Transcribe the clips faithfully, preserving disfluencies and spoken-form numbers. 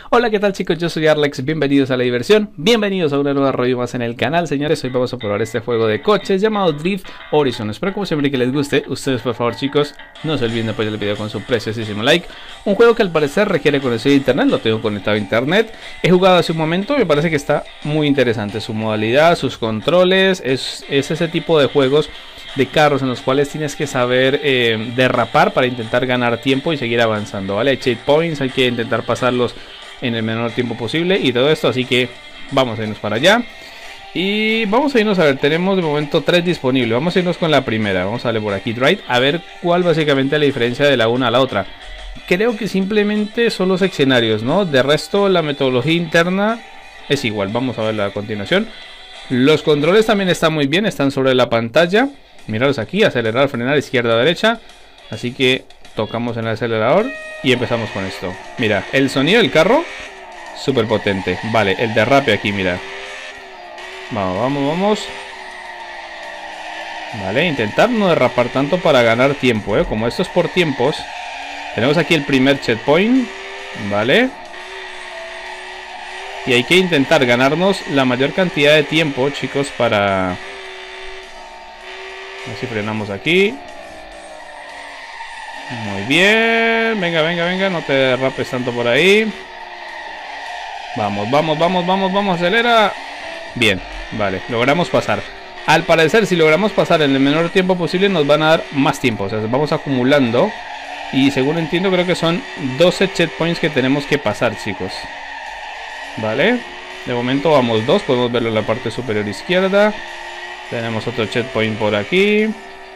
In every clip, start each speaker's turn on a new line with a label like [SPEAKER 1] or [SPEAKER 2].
[SPEAKER 1] Hola, ¿qué tal chicos? Yo soy Arlex, bienvenidos a la diversión, bienvenidos a una nueva review más en el canal. Señores, hoy vamos a probar este juego de coches llamado Drift Horizon. Espero como siempre que les guste. Ustedes por favor chicos, no se olviden de apoyar el video con su preciosísimo like. Un juego que al parecer requiere conexión a internet, lo tengo conectado a internet. He jugado hace un momento, me parece que está muy interesante su modalidad, sus controles, es, es ese tipo de juegos de carros en los cuales tienes que saber eh, derrapar para intentar ganar tiempo y seguir avanzando, ¿vale? Hay checkpoints, hay que intentar pasarlos en el menor tiempo posible y todo esto, así que vamos a irnos para allá y vamos a irnos a ver, tenemos de momento tres disponibles. Vamos a irnos con la primera, vamos a darle por aquí Drive, a ver cuál básicamente es la diferencia de la una a la otra. Creo que simplemente son los escenarios, ¿no? De resto la metodología interna es igual. Vamos a verla a continuación. Los controles también están muy bien, están sobre la pantalla. Miraros aquí, acelerar, frenar, izquierda, derecha. Así que tocamos en el acelerador y empezamos con esto. Mira, el sonido del carro, súper potente. Vale, el derrape aquí, mira. Vamos, vamos, vamos. Vale, intentar no derrapar tanto para ganar tiempo, ¿eh? Como esto es por tiempos. Tenemos aquí el primer checkpoint. Vale. Y hay que intentar ganarnos la mayor cantidad de tiempo, chicos, para... A ver si frenamos aquí. Muy bien. Venga, venga, venga. No te derrapes tanto por ahí. Vamos, vamos, vamos, vamos, vamos. Acelera. Bien, vale. Logramos pasar. Al parecer, si logramos pasar en el menor tiempo posible, nos van a dar más tiempo. O sea, vamos acumulando. Y según entiendo, creo que son doce checkpoints que tenemos que pasar, chicos. Vale. De momento vamos dos. Podemos verlo en la parte superior izquierda. Tenemos otro checkpoint por aquí.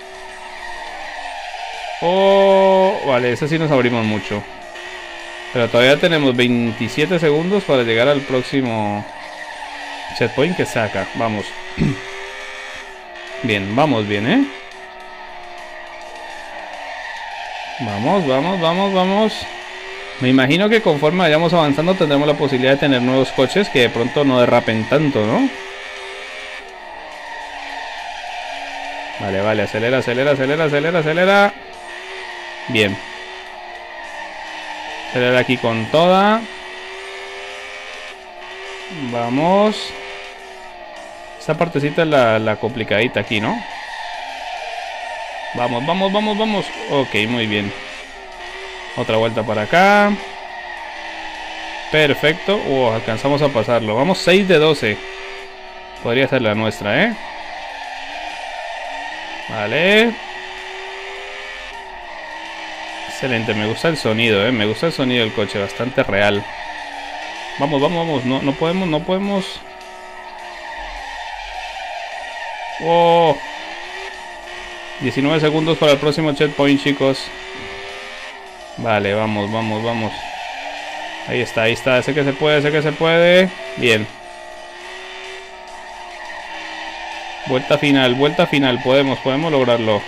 [SPEAKER 1] Oh, vale, ese sí nos abrimos mucho. Pero todavía tenemos veintisiete segundos para llegar al próximo checkpoint que saca. Vamos. Bien, vamos bien, ¿eh? Vamos, vamos, vamos, vamos. Me imagino que conforme vayamos avanzando tendremos la posibilidad de tener nuevos coches que de pronto no derrapen tanto, ¿no? Vale, vale, acelera, acelera, acelera, acelera, acelera. Bien. Acelera aquí con toda. Vamos. Esta partecita es la, la complicadita aquí, ¿no? Vamos, vamos, vamos, vamos. Ok, muy bien. Otra vuelta para acá. Perfecto. Oh, alcanzamos a pasarlo. Vamos seis de doce. Podría ser la nuestra, ¿eh? Vale. Excelente, me gusta el sonido, eh. Me gusta el sonido del coche, bastante real. Vamos, vamos, vamos. No, no podemos, no podemos. Oh. diecinueve segundos para el próximo checkpoint, chicos. Vale, vamos, vamos, vamos. Ahí está, ahí está. Sé que se puede, sé que se puede. Bien. Vuelta final, vuelta final. Podemos, podemos lograrlo.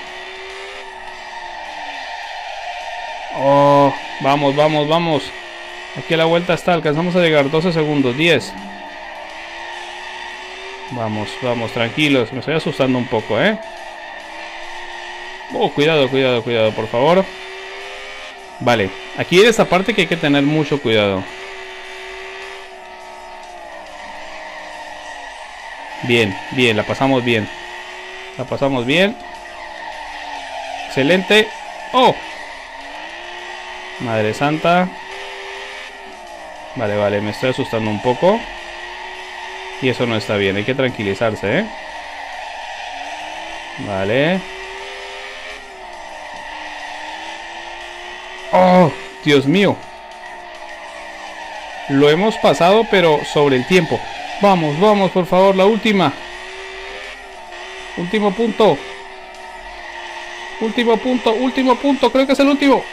[SPEAKER 1] Oh, vamos, vamos, vamos. Aquí a la vuelta está, alcanzamos a llegar. doce segundos, diez. Vamos, vamos, tranquilos. Me estoy asustando un poco, ¿eh? Oh, cuidado, cuidado, cuidado, por favor. Vale, aquí en esta parte que hay que tener mucho cuidado. Bien, bien, la pasamos bien. La pasamos bien. Excelente. ¡Oh! Madre santa. Vale, vale, me estoy asustando un poco. Y eso no está bien, hay que tranquilizarse, ¿eh? Vale. ¡Oh! Dios mío. Lo hemos pasado, pero sobre el tiempo. Vamos, vamos, por favor, la última. Último punto. Último punto, último punto, creo que es el último.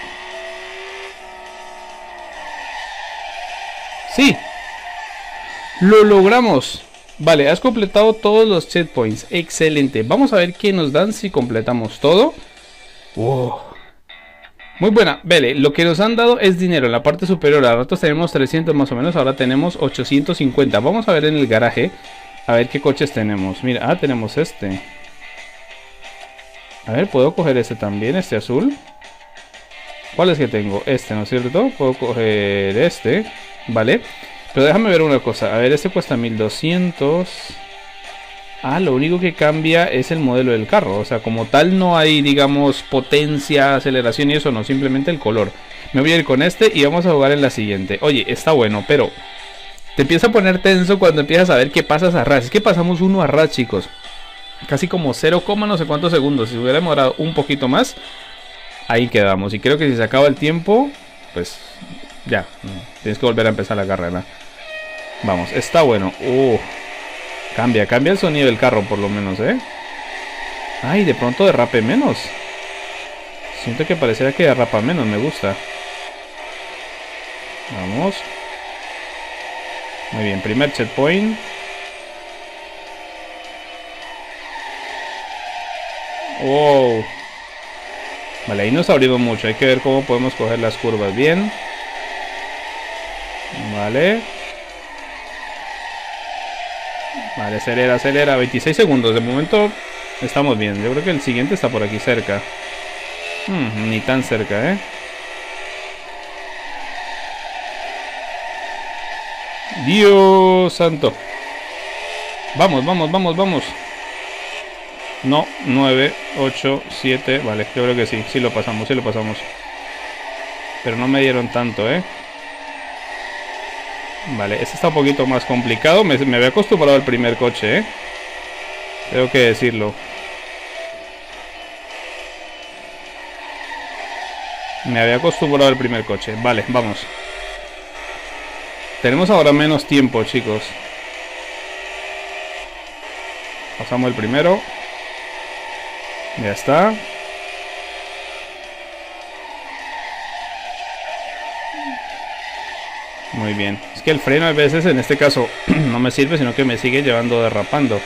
[SPEAKER 1] Sí. Lo logramos. Vale, has completado todos los checkpoints. Excelente. Vamos a ver qué nos dan si completamos todo. Wow. Muy buena. Vale, lo que nos han dado es dinero en la parte superior. A ratos tenemos trescientos más o menos. Ahora tenemos ochocientos cincuenta. Vamos a ver en el garaje. A ver qué coches tenemos. Mira, ah, tenemos este. A ver, ¿puedo coger este también? Este azul. ¿Cuál es que tengo? Este, ¿no es cierto? Puedo coger este. ¿vale? Pero déjame ver una cosa. A ver, este cuesta mil doscientos. Ah, lo único que cambia es el modelo del carro. O sea, como tal no hay, digamos, potencia, aceleración y eso, no, simplemente el color. Me voy a ir con este y vamos a jugar en la siguiente. Oye, está bueno, pero te empieza a poner tenso cuando empiezas a ver que pasas a ras. Es que pasamos uno a ras, chicos. Casi como cero, no sé cuántos segundos. Si hubiera demorado un poquito más, ahí quedamos. Y creo que si se acaba el tiempo, pues ya, tienes que volver a empezar la carrera. Vamos, está bueno. Uh, cambia, cambia el sonido del carro por lo menos, ¿eh? Ay, de pronto derrape menos. Siento que pareciera que derrapa menos, me gusta. Vamos. Muy bien, primer checkpoint. Wow. Vale, ahí nos abrimos mucho. Hay que ver cómo podemos coger las curvas bien. Vale. Vale, acelera, acelera. veintiséis segundos. De momento estamos bien. Yo creo que el siguiente está por aquí cerca. Hmm, ni tan cerca, ¿eh? Dios santo. Vamos, vamos, vamos, vamos. No, nueve, ocho, siete. Vale, yo creo que sí. Sí lo pasamos, sí lo pasamos. Pero no me dieron tanto, ¿eh? Vale, este está un poquito más complicado. Me, me había acostumbrado al primer coche, ¿eh? Tengo que decirlo. Me había acostumbrado al primer coche. Vale, vamos. Tenemos ahora menos tiempo, chicos. Pasamos el primero. Ya está. Muy bien. Es que el freno a veces en este caso no me sirve, sino que me sigue llevando derrapando.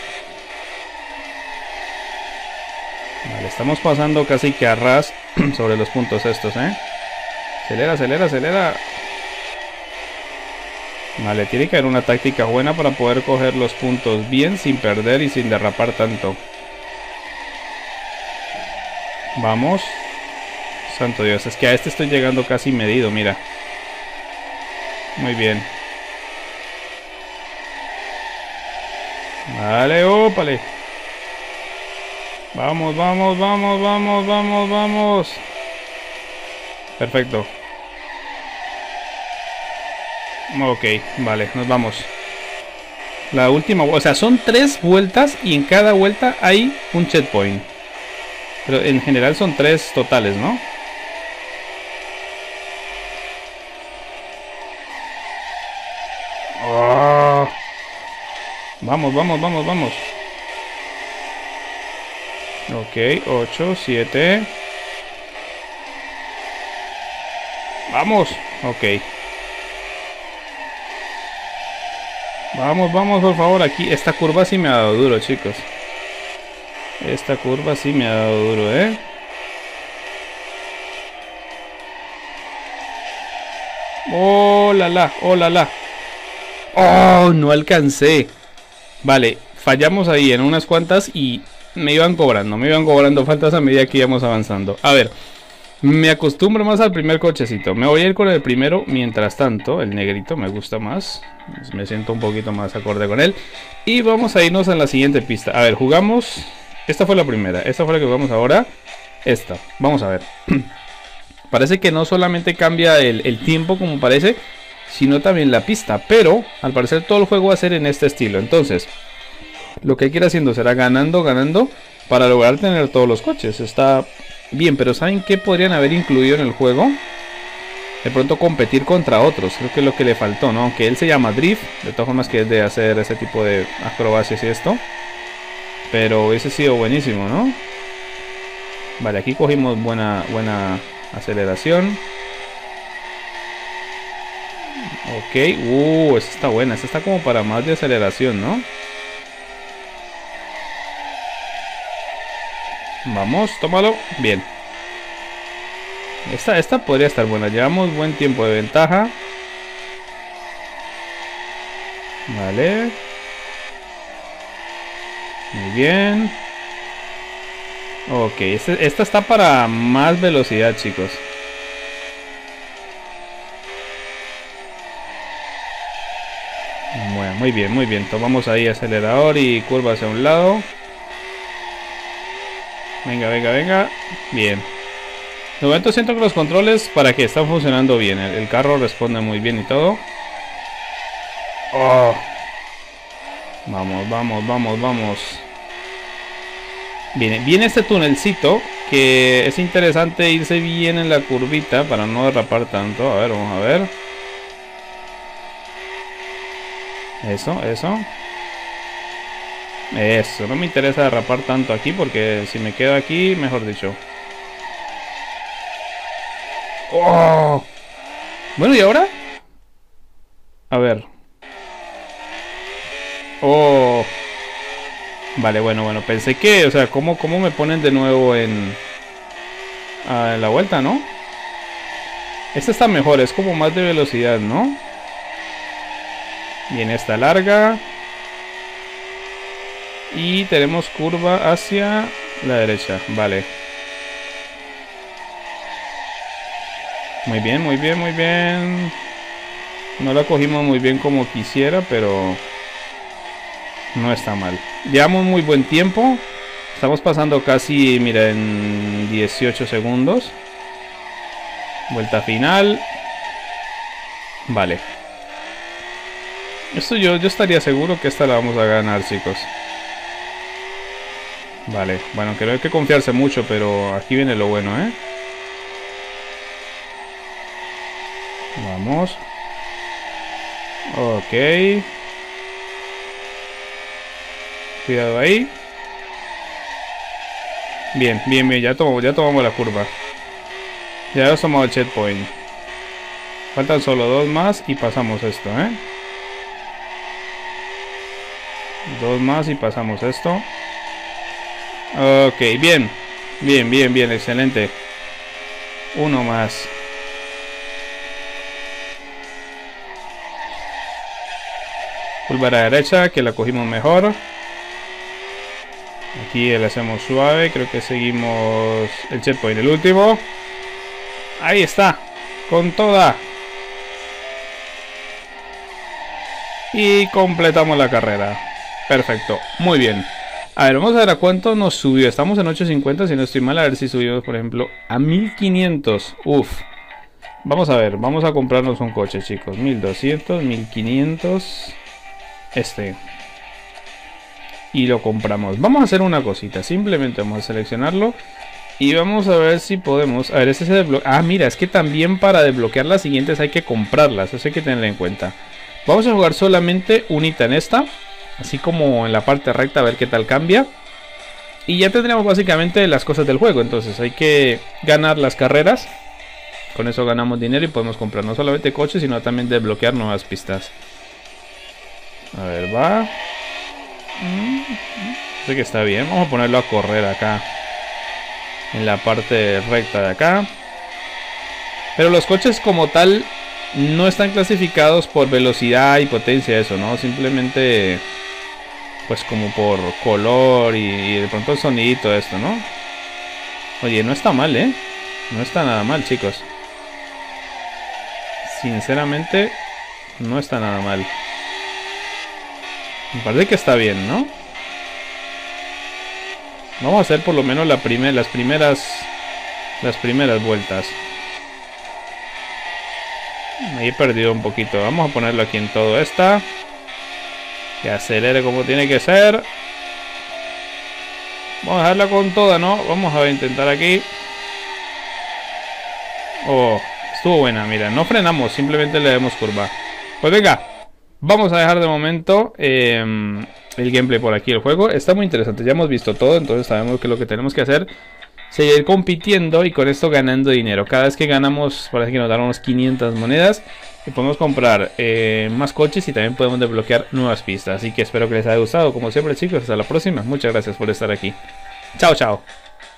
[SPEAKER 1] Vale, estamos pasando casi que a ras sobre los puntos estos, ¿eh? Acelera, acelera, acelera. Vale, tiene que haber una táctica buena para poder coger los puntos bien sin perder y sin derrapar tanto. Vamos. Santo Dios, es que a este estoy llegando casi medido, mira. Muy bien. Vale, ópale. Vamos, vamos, vamos, vamos, vamos, vamos. Perfecto. Ok, vale, nos vamos. La última, o sea, son tres vueltas y en cada vuelta hay un checkpoint. Pero en general son tres totales, ¿no? Oh. Vamos, vamos, vamos, vamos. Ok, ocho, siete. Vamos, ok. Vamos, vamos, por favor, aquí. Esta curva sí me ha dado duro, chicos. Esta curva sí me ha dado duro, ¿eh? Oh, la, la, oh, la, la. Oh, no alcancé. Vale, fallamos ahí en unas cuantas y me iban cobrando, me iban cobrando faltas a medida que íbamos avanzando. A ver, me acostumbro más al primer cochecito. Me voy a ir con el primero mientras tanto. El negrito me gusta más. Me siento un poquito más acorde con él. Y vamos a irnos a la siguiente pista. A ver, jugamos. Esta fue la primera. Esta fue la que jugamos ahora. Esta. Vamos a ver. Parece que no solamente cambia el, el tiempo como parece, sino también la pista. Pero al parecer todo el juego va a ser en este estilo. Entonces, lo que hay que ir haciendo será ganando, ganando, para lograr tener todos los coches. Está bien, pero ¿saben qué podrían haber incluido en el juego? De pronto competir contra otros. Creo que es lo que le faltó, ¿no? Aunque él se llama Drift, de todas formas que es de hacer ese tipo de acrobacias y esto. Pero ese ha sido buenísimo, ¿no? Vale, aquí cogimos buena, buena aceleración. Ok, uh, esta está buena. Esta está como para más de aceleración, ¿no? Vamos, tómalo. Bien. Esta, esta podría estar buena. Llevamos buen tiempo de ventaja. Vale. Muy bien. Ok, este, esta está para más velocidad, chicos. Bueno, muy bien, muy bien. Tomamos ahí acelerador y curva hacia un lado. Venga, venga, venga. Bien. De momento siento que los controles para que están funcionando bien. El, el carro responde muy bien y todo. Oh. Vamos, vamos, vamos, vamos. Viene, viene este tunelcito que es interesante irse bien en la curvita para no derrapar tanto. A ver, vamos a ver. Eso, eso. Eso, no me interesa derrapar tanto aquí porque si me quedo aquí, mejor dicho. ¡Oh! Bueno, ¿y ahora? A ver. ¡Oh! Vale, bueno, bueno, pensé que, o sea, ¿cómo, cómo me ponen de nuevo en, a, en la vuelta, ¿no? Esta está mejor, es como más de velocidad, ¿no? Bien, esta larga. Y tenemos curva hacia la derecha, vale. Muy bien, muy bien, muy bien. No la cogimos muy bien como quisiera, pero no está mal. Llevamos muy buen tiempo. Estamos pasando casi, mira, en dieciocho segundos. Vuelta final. Vale. Esto yo, yo estaría seguro que esta la vamos a ganar, chicos. Vale, bueno, que no hay que confiarse mucho, pero aquí viene lo bueno, ¿eh? Vamos. Ok. Cuidado ahí. Bien, bien, bien, ya tomamos, ya tomamos la curva. Ya hemos tomado el checkpoint. Faltan solo dos más y pasamos esto, ¿eh? Dos más y pasamos esto. Ok, bien. Bien, bien, bien, excelente. Uno más. Curva a la derecha, que la cogimos mejor. Aquí le hacemos suave. Creo que seguimos el checkpoint, el último. Ahí está. Con toda. Y completamos la carrera. Perfecto. Muy bien. A ver, vamos a ver a cuánto nos subió. Estamos en ochocientos cincuenta, si no estoy mal. A ver si subimos, por ejemplo, a mil quinientos. Uf. Vamos a ver. Vamos a comprarnos un coche, chicos. mil doscientos, mil quinientos. Este. Y lo compramos. Vamos a hacer una cosita. Simplemente vamos a seleccionarlo. Y vamos a ver si podemos. A ver, este se desbloquea. Ah, mira, es que también para desbloquear las siguientes hay que comprarlas. Eso hay que tenerlo en cuenta. Vamos a jugar solamente unita en esta. Así como en la parte recta, a ver qué tal cambia. Y ya tendremos básicamente las cosas del juego. Entonces hay que ganar las carreras. Con eso ganamos dinero y podemos comprar no solamente coches, sino también desbloquear nuevas pistas. A ver, va. Sé que está bien. Vamos a ponerlo a correr acá. En la parte recta de acá. Pero los coches como tal no están clasificados por velocidad y potencia, eso, ¿no? Simplemente pues como por color y, y de pronto el sonidito esto, ¿no? Oye, no está mal, ¿eh? No está nada mal, chicos. Sinceramente, no está nada mal. Me parece que está bien, ¿no? Vamos a hacer por lo menos la primer, las primeras las primeras vueltas. Me he perdido un poquito. Vamos a ponerlo aquí en todo esta. Que acelere como tiene que ser. Vamos a dejarla con toda, ¿no? Vamos a intentar aquí. Oh, estuvo buena, mira. No frenamos, simplemente le damos curva. Pues venga, vamos a dejar de momento eh, el gameplay por aquí. El juego está muy interesante. Ya hemos visto todo, entonces sabemos que lo que tenemos que hacer seguir compitiendo y con esto ganando dinero. Cada vez que ganamos, parece que nos dan unos quinientas monedas y podemos comprar eh, más coches y también podemos desbloquear nuevas pistas. Así que espero que les haya gustado. Como siempre, chicos, hasta la próxima. Muchas gracias por estar aquí. Chao, chao.